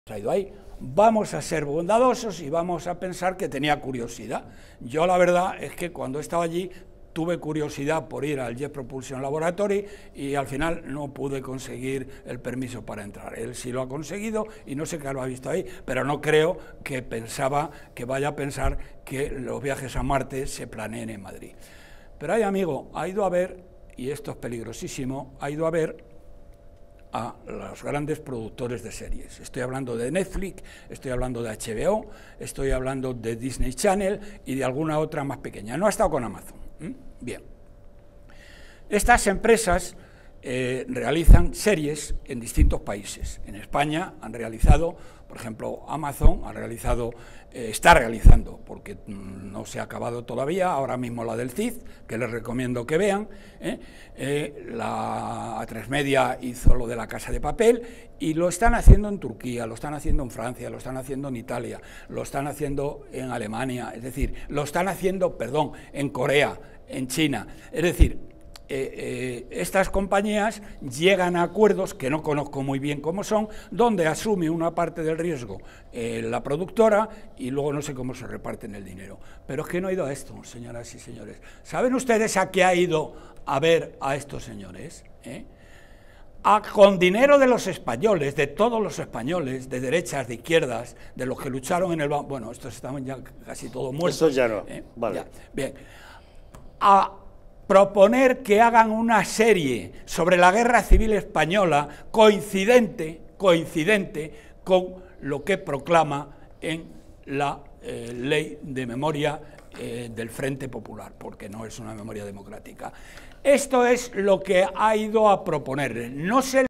traído ahí. Vamos a ser bondadosos y vamos a pensar que tenía curiosidad. Yo la verdad es que cuando estaba allí tuve curiosidad por ir al Jet Propulsion Laboratory y al final no pude conseguir el permiso para entrar. Él sí lo ha conseguido y no sé qué lo ha visto ahí, pero no creo que vaya a pensar que los viajes a Marte se planeen en Madrid. Pero hay, amigo, ha ido a ver, y esto es peligrosísimo, ha ido a ver a los grandes productores de series. Estoy hablando de Netflix, estoy hablando de HBO, estoy hablando de Disney Channel y de alguna otra más pequeña. No ha estado con Amazon. Bien. Estas empresas realizan series en distintos países. En España han realizado, por ejemplo, Amazon ha realizado, está realizando, porque no se ha acabado todavía, ahora mismo la del Cid, que les recomiendo que vean. La A3 Media hizo lo de La Casa de Papel y lo están haciendo en Turquía, lo están haciendo en Francia, lo están haciendo en Italia, lo están haciendo en Alemania, es decir, lo están haciendo, perdón, en Corea, en China, es decir, estas compañías llegan a acuerdos que no conozco muy bien cómo son, donde asume una parte del riesgo la productora y luego no sé cómo se reparten el dinero. Pero es que no he ido a esto, señoras y señores. ¿Saben ustedes a qué ha ido a ver a estos señores? Con dinero de los españoles, de todos los españoles, de derechas, de izquierdas, de los que lucharon en el... Bueno, estos estaban ya casi todos muertos. Estos ya no, vale. Ya, bien. A proponer que hagan una serie sobre la Guerra Civil Española coincidente con lo que proclama en la ley de memoria del Frente Popular, porque no es una memoria democrática. Esto es lo que ha ido a proponer. No se